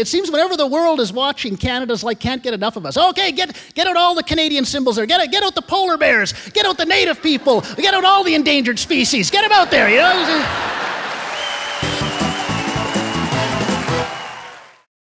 It seems whenever the world is watching, Canada's like, can't get enough of us. Okay, get out all the Canadian symbols there. Get out the polar bears. Get out the native people. Get out all the endangered species. Get them out there, you know?